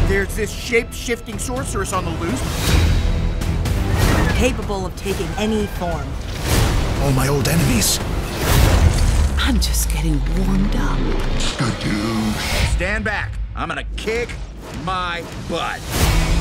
There's this shape-shifting sorceress on the loose. Capable of taking any form. All my old enemies. I'm just getting warmed up. Stand back. I'm gonna kick my butt.